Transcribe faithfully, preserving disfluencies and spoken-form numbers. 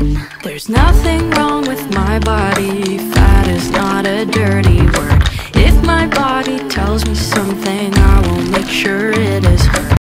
There's nothing wrong with my body. Fat is not a dirty word. If my body tells me something, I will make sure